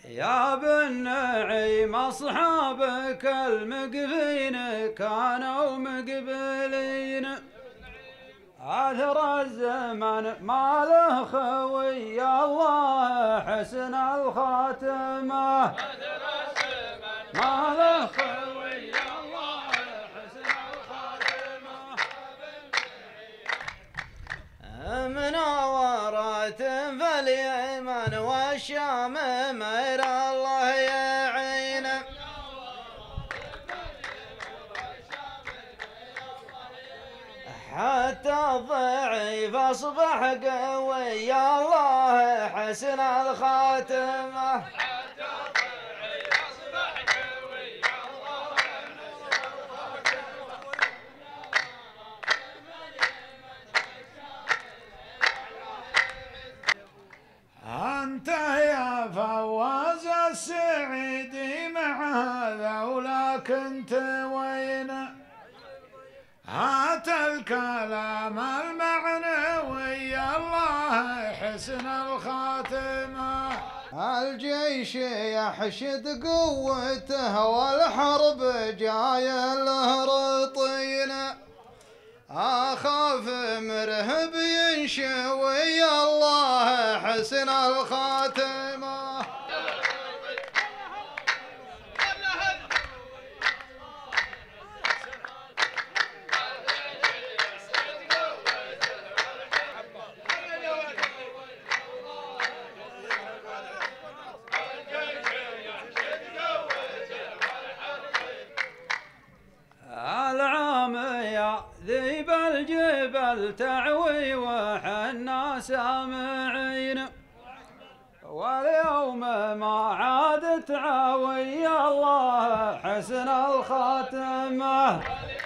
يا بن نعيم أصحابك المقفين كانوا مقبلين، آثر الزمن ما له خوي الله حسن الخاتمة، آثر الزمن ما له خوي الله حسن الخاتمة. مناورات في اليمن والشام مير الله يعينه، حتى الضعيف أصبح قوي الله حسن الخاتمة، حتى الضعيف أصبح قوي الله حسن الخاتمة. أنت يا فواز السعيدي مع ذولاك انت وين؟ هات الكلام المعنوي الله حسن الخاتمة. الجيش يحشد قوته والحرب جاية له رطينه، أخاف مرهب ينشوي الله حسن الخاتمة. العام يا ذيب الجبل تعوي وحنا سامعين، واليوم ما عاد تعاوي الله حسن الخاتمة.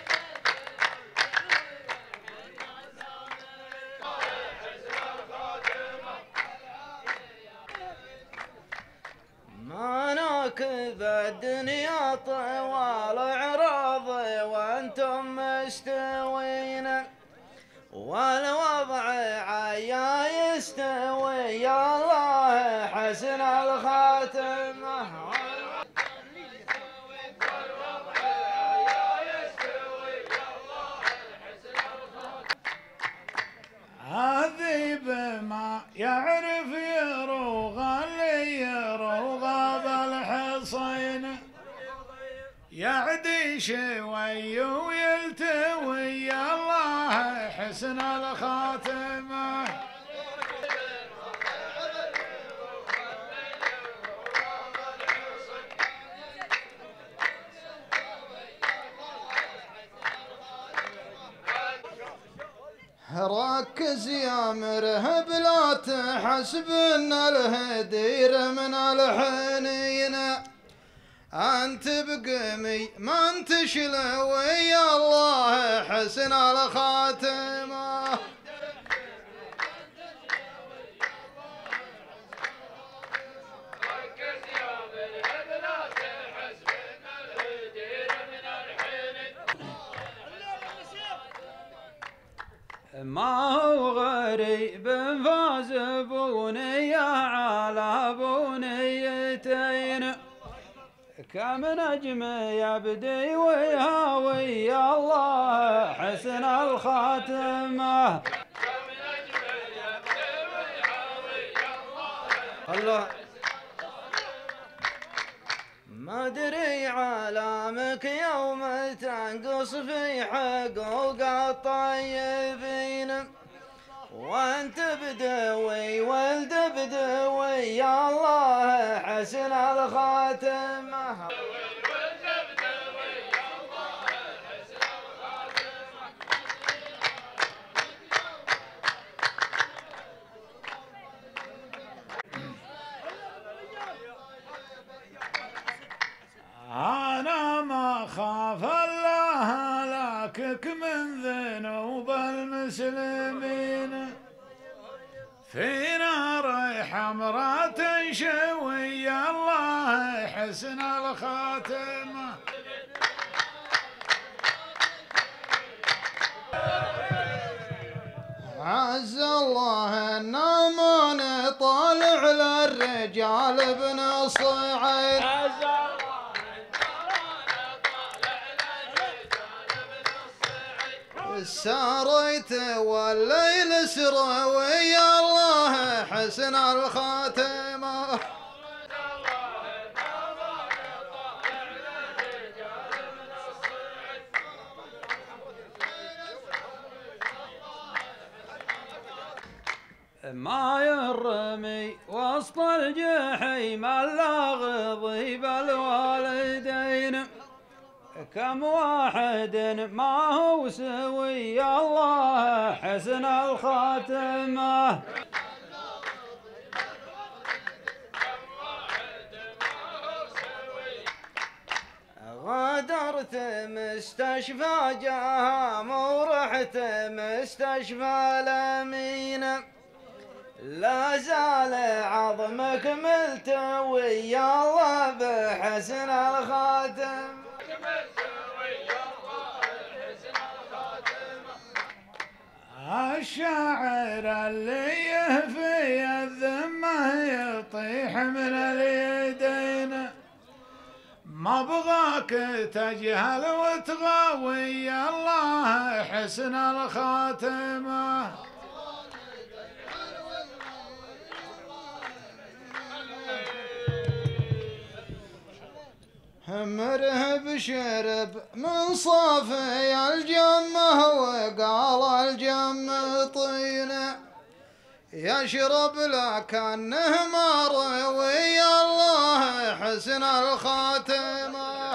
ما ناكذ الدنيا طوال عراضي وانتم مستوين، والوضع عيا يستوي الله حسن الخاتمة. الذيب ما يعرف يروغ اللي يروغ بالحصين، يعدي شوي ويلتوي الله حسن الخاتمة. ركز يا مرهب لا تحسب ان الهدير من الحنين، انت بقمي ما انت شلوي الله حسن الخاتمة. ما هو غريب فاز بنية على بنيتين، كم نجم يبدي ويهاوي الله حسن الخاتمة. كم نجم يبدي ويهاوي الله. ما ادري علامك يوم تنقص في حقوق الطيبين، وانت بدوي ولد بدوي يا الله حسن الخاتمة. أنا ما خاف الله لكك من ذنوب المسلمين، في نار حمراء تنشوي الله حسن الخاتمة. عز الله النام طالع على الرجال ابن الصعيد ساريت والليل سرى ويا الله حسن الخاتمة ما يرمي وسط الجحيم الا غضيب الوالدين كم واحد ما هو سوي الله حسن الخاتمة غادرت مستشفى جهام ورحت مستشفى الأمين لا زال عظمك ملتوي الله بحسن الخاتم الشاعر اللي يهفي الذمة يطيح من اليدين ما بغاك تجهل وتغاوي الله حسن الخاتمة مرهب شرب من صافي الجمه وقال الجم طين يشرب لكنه ما روي الله حسن الخاتمه